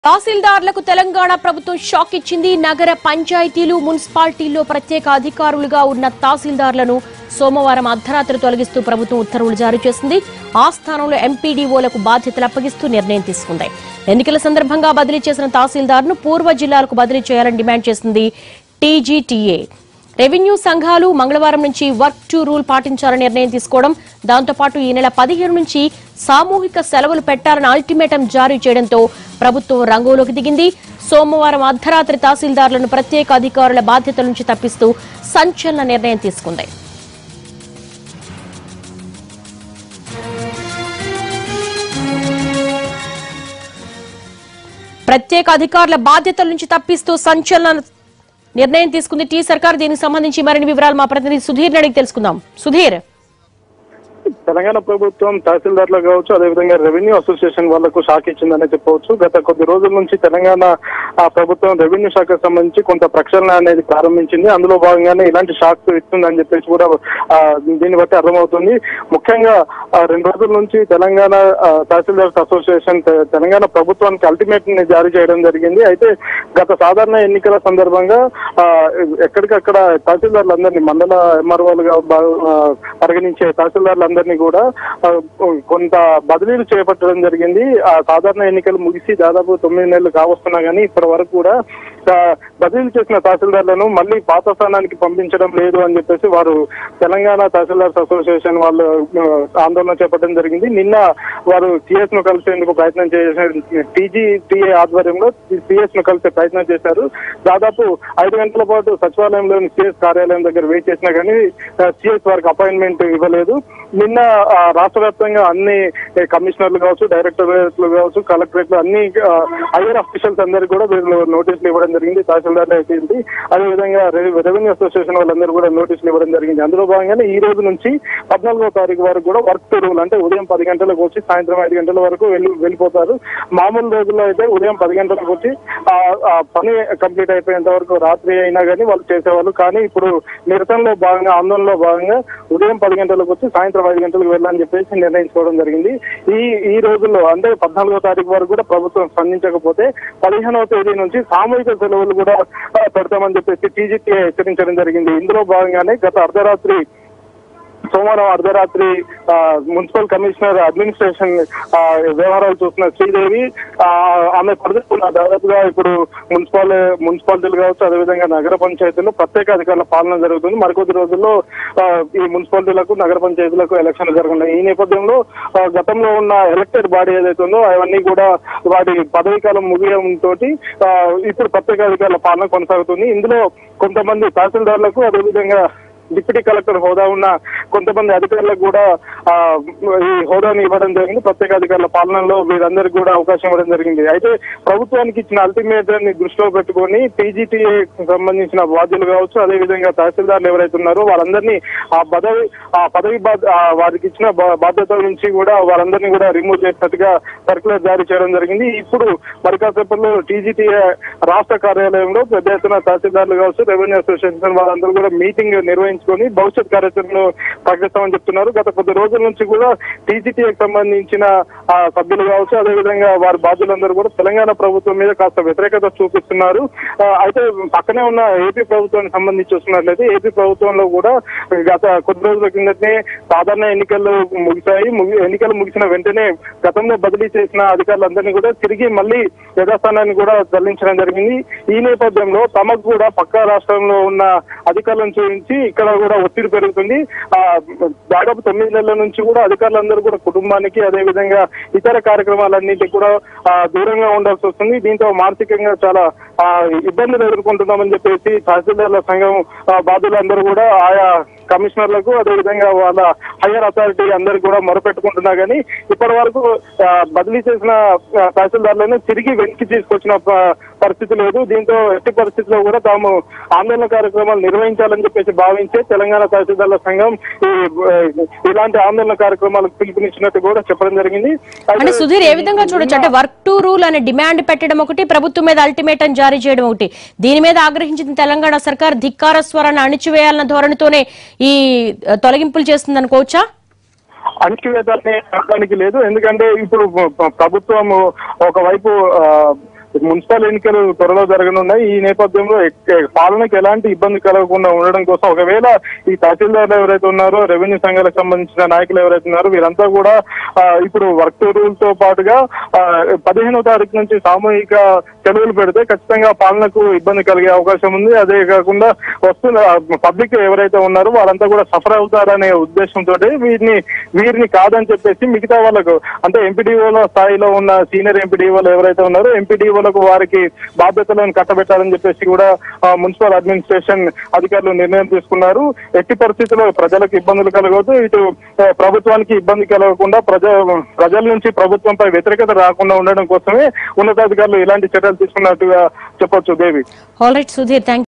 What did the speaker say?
తహసీల్దార్లకు తెలంగాణ ప్రభుత్వం షాక్ ఇచ్చింది. నగర పంచాయతీలు మున్సిపాలిటీల్లో ప్రత్యేక అధికారులుగా ఉన్న తహసీల్దార్లను సోమవారం అర్ధరాత్రి తొలగిస్తూ ప్రభుత్వం ఉత్తర్వులు జారీ చేసింది. ఆ స్థానంలో ఎంపీడీఓలకు బాధ్యతలు అప్పగిస్తూ నిర్ణయం తీసుకుంది. ఎన్నికల సందర్భంగా బదిలీ చేసిన తహసీల్దార్ను పూర్వ జిల్లాలకు బదిలీ చేయాలని డిమాండ్ చేసింది టీజీటీఏ. రెవెన్యూ సంఘాలు మంగళవారం నుంచి వర్క్ టు రూల్ పాటించాలని నిర్ణయం తీసుకోవడం, దాంతోపాటు ఈ నెల 15 నుంచి సామూహిక సెలవులు పెట్టాలని అల్టిమేటం జారీ చేయడంతో ప్రభుత్వం రంగంలోకి దిగింది. సోమవారం అర్ధరాత్రి తహసీల్దార్లను ప్రత్యేక అధికారుల బాధ్యతల నుంచి తప్పిస్తూ సంచలన నిర్ణయం తీసుకుంది. ప్రత్యేక అధికారుల బాధ్యతల నుంచి తప్పిస్తూ సంచలన నిర్ణయం తీసుకుంది టీ సర్కార్. దీనికి సంబంధించి మరిన్ని వివరాలు మా ప్రతినిధి సుధీర్ అడిగి తెలుసుకుందాం. సుధీర్, తెలంగాణ ప్రభుత్వం తహసీల్దార్లు కావచ్చు, అదేవిధంగా రెవెన్యూ అసోసియేషన్ వాళ్లకు షాక్ ఇచ్చిందనే చెప్పవచ్చు. గత కొద్ది రోజుల నుంచి తెలంగాణ ప్రభుత్వం రెవెన్యూ శాఖకు సంబంధించి కొంత ప్రక్షాళన అనేది ప్రారంభించింది. అందులో భాగంగానే ఇలాంటి షాక్స్ ఇస్తుందని చెప్పేసి కూడా దీన్ని బట్టి అర్థమవుతుంది. ముఖ్యంగా 2 రోజుల నుంచి తెలంగాణ తహసీల్దార్స్ అసోసియేషన్ తెలంగాణ ప్రభుత్వానికి అల్టిమేట్ ని జారీ చేయడం జరిగింది. అయితే గత సాధారణ ఎన్నికల సందర్భంగా ఎక్కడికక్కడ తహసీల్దార్లందరినీ మండల ఎంఆర్ఓలుగా పరిగణించే తహసీల్దార్లందరినీ కూడా కొంత బదిలీలు చేపట్టడం జరిగింది. ఆ సాధారణ ఎన్నికలు ముగిసి దాదాపు 9 నెలలు కావస్తున్నా కానీ ఇప్పటి వరకు కూడా బదిలీలు చేసిన తహసీల్దార్లను మళ్ళీ పాత స్థానానికి పంపించడం లేదు అని చెప్పేసి వారు తెలంగాణ తహసీల్దార్స్ అసోసియేషన్ వాళ్ళు ఆందోళన చేపట్టడం జరిగింది. నిన్న వారు సిఎస్ ను కలిసేందుకు ప్రయత్నం చేశారు. టీజీటీఏ ఆధ్వర్యంలో సిఎస్ ను కలిసే ప్రయత్నం చేశారు. దాదాపు 5 గంటల పాటు సచివాలయంలోని సిఎస్ కార్యాలయం దగ్గర వెయిట్ చేసినా కానీ సిఎస్ వారికి అపాయింట్మెంట్ ఇవ్వలేదు. నిన్న రాష్ట్ర వ్యాప్తంగా అన్ని కమిషనర్లు కావచ్చు, డైరెక్టరేట్లు కావచ్చు, కలెక్టరేట్లు అన్ని హైయర్ అఫీషియల్స్ అందరికీ కూడా వీళ్ళు నోటీసులు ఇవ్వడం జరిగింది. తహసీల్దార్లు అయితే అదేవిధంగా రెవెన్యూ అసోసియేషన్ వాళ్ళందరూ కూడా నోటీసులు ఇవ్వడం జరిగింది. అందులో భాగంగానే ఈ రోజు నుంచి 14వ తారీఖు వరకు కూడా వర్క్ టు రూల్, అంటే ఉదయం 10 గంటలకు వచ్చి సాయంత్రం 5 గంటల వరకు వెళ్ళిపోతారు. మామూలు రోజుల్లో అయితే ఉదయం 10 గంటలకు వచ్చి పని కంప్లీట్ అయిపోయేంత వరకు రాత్రి అయినా కానీ వాళ్ళు చేసేవాళ్ళు. కానీ ఇప్పుడు నిరసనలో భాగంగా, ఆందోళనలో భాగంగా ఉదయం 10 గంటలకు వచ్చి సాయంత్రం 5 గంటలకు వెళ్ళాలని చెప్పేసి నిర్ణయించుకోవడం జరిగింది. ఈ రోజుల్లో అంటే 14వ తారీఖు వరకు కూడా ప్రభుత్వం స్పందించకపోతే 15వ తేదీ నుంచి సామూహిక సెలవులు కూడా పెడతామని చెప్పేసి టీజీటీఏ హెచ్చరించడం జరిగింది. ఇందులో భాగంగానే గత సోమవారం అర్ధరాత్రి మున్సిపల్ కమిషనర్ అడ్మినిస్ట్రేషన్ వ్యవహారాలు చూసిన శ్రీదేవి ఆమె పరిధిలో దాదాపుగా ఇప్పుడు మున్సిపాలిటీలు కావచ్చు, అదేవిధంగా నగర పంచాయతీల్లో ప్రత్యేక అధికారుల పాలన జరుగుతుంది. మరికొద్ది రోజుల్లో ఈ మున్సిపాలిటీలకు, నగర పంచాయతీలకు ఎలక్షన్లు జరగనున్నాయి. ఈ నేపథ్యంలో గతంలో ఉన్న ఎలక్టెడ్ బాడీ ఏదైతే ఉందో అవన్నీ కూడా వాటి పదవీ కాలం ముగియడంతో ఇప్పుడు ప్రత్యేక అధికారుల పాలన కొనసాగుతుంది. ఇందులో కొంతమంది తహసీల్దార్లకు, అదేవిధంగా డిప్యూటీ కలెక్టర్ హోదా ఉన్న కొంతమంది అధికారులకు కూడా ఈ హోదాని ఇవ్వడం జరిగింది. ప్రత్యేక అధికారుల పాలనలో వీరందరికీ కూడా అవకాశం ఇవ్వడం జరిగింది. అయితే ప్రభుత్వానికి ఇచ్చిన అల్టిమేటం ని దృష్టిలో పెట్టుకొని టీజీటీఏ సంబంధించిన బాధ్యులు కావచ్చు, అదేవిధంగా తహసీల్దార్లు ఎవరైతే ఉన్నారో వాళ్ళందరినీ పదవి వారికి ఇచ్చిన బాధ్యతల నుంచి కూడా వారందరినీ కూడా రిమూవ్ చేసినట్టుగా సర్క్యులర్ జారీ చేయడం జరిగింది. ఇప్పుడు మరి కాసేపట్లో టీజీటీఏ రాష్ట్ర కార్యాలయంలో పెద్ద ఎత్తున తహసీల్దార్లు కావచ్చు, రెవెన్యూ అసోసియేషన్ వాళ్ళందరూ కూడా మీటింగ్ నిర్వహించుకొని భవిష్యత్ కార్యాచరణను ప్రకటిస్తామని చెప్తున్నారు. గత కొద్ది రోజుల నుంచి కూడా టీజీటీఏకి సంబంధించిన సభ్యులు కావచ్చు, అదేవిధంగా వారి బాధ్యులందరూ కూడా తెలంగాణ ప్రభుత్వం మీద కాస్త వ్యతిరేకత చూపిస్తున్నారు. అయితే పక్కనే ఉన్న ఏపీ ప్రభుత్వానికి సంబంధించి చూస్తున్నట్లయితే ఏపీ ప్రభుత్వంలో కూడా గత కొద్ది రోజుల కిందనే సాధారణ ఎన్నికలు ముగిశాయి. ఎన్నికలు ముగిసిన వెంటనే గతంలో బదిలీ చేసిన అధికారులందరినీ కూడా తిరిగి మళ్ళీ యథాస్థానాన్ని కూడా తరలించడం జరిగింది. ఈ నేపథ్యంలో తమకు కూడా పక్క రాష్ట్రంలో ఉన్న అధికారులను చూపించి ఇక్కడ కూడా ఒత్తిడి పెరుగుతుంది. దాదాపు 9 నెలల నుంచి కూడా అధికారులందరూ కూడా కుటుంబానికి, అదేవిధంగా ఇతర కార్యక్రమాలన్నింటికి కూడా దూరంగా ఉండాల్సి వస్తుంది. దీంతో మానసికంగా చాలా ఇబ్బందులు ఎదుర్కొంటున్నామని చెప్పేసి తహసీల్దార్ల సంఘం బాధ్యులందరూ కూడా ఆయా కమిషనర్లకు, అదేవిధంగా వాళ్ళ హైయర్ అథారిటీ అందరికి కూడా మొరపెట్టుకుంటున్నా కానీ ఇప్పటి వరకు బదిలీ చేసిన తహసీల్దార్లను తిరిగి వెనక్కి తీసుకొచ్చిన పరిస్థితి లేదు. దీంతో ఎట్టి పరిస్థితిలో కూడా తాము ఆందోళన కార్యక్రమాలు నిర్వహించాలని చెప్పేసి భావించే తెలంగాణ తహసీల్దార్ల సంఘం ఇలాంటి ఆందోళన కార్యక్రమాలకు పిలుపునిచ్చినట్టు కూడా చెప్పడం జరిగింది. అంటే సుధీర్, ఏ విధంగా చూడొచ్చు అంటే వర్క్ టు రూల్ అనే డిమాండ్ పెట్టడం ఒకటి, ప్రభుత్వం మీద అల్టిమేటం జారీ చేయడం ఒకటి. దీని మీద ఆగ్రహించిన తెలంగాణ సర్కార్ ధిక్కార స్వరాన్ని అణిచివేయాలన్న ధోరణితోనే ఈ తొలగింపులు చేస్తుంది అనుకోవచ్చా? అణిచివేతనే అనడానికి లేదు. ఎందుకంటే ఇప్పుడు ప్రభుత్వం ఒకవైపు మున్సిపల్ ఎన్నికలు త్వరలో జరగనున్నాయి. ఈ నేపథ్యంలో పాలనకు ఎలాంటి ఇబ్బంది కలగకుండా ఉండడం కోసం ఒకవేళ ఈ తహసీల్దార్లు ఎవరైతే ఉన్నారో, రెవెన్యూ సంఘాలకు సంబంధించిన నాయకులు ఎవరైతే ఉన్నారో వీరంతా కూడా ఇప్పుడు వర్క్ రూల్ తో పాటుగా 15వ తారీఖు నుంచి సామూహిక సెలవులు పెడితే ఖచ్చితంగా పాలనకు ఇబ్బంది కలిగే అవకాశం ఉంది. అదే కాకుండా వస్తున్న పబ్లిక్ ఎవరైతే ఉన్నారో వాళ్ళంతా కూడా సఫర్ అవుతారనే ఉద్దేశంతో వీరిని కాదని చెప్పేసి మిగతా వాళ్ళకు అంటే ఎంపీడీఓల స్థాయిలో ఉన్న సీనియర్ ఎంపీడీఓలు ఎవరైతే ఉన్నారో ఎంపీడీఓలకు వారికి బాధ్యతలను కట్టబెట్టాలని చెప్పేసి కూడా మున్సిపల్ అడ్మినిస్ట్రేషన్ అధికారులు నిర్ణయం తీసుకున్నారు. ఎట్టి పరిస్థితుల్లో ప్రజలకు ఇబ్బందులు కలగవద్దు, ఇటు ప్రభుత్వానికి ఇబ్బంది కలగకుండా ప్రజల నుంచి ప్రభుత్వంపై వ్యతిరేకత రాకుండా ఉండడం కోసమే ఉన్నతాధికారులు ఇలాంటి చర్యలు తీసుకున్నట్టుగా చెప్పొచ్చు. Devi. All right Sudhir, thank you.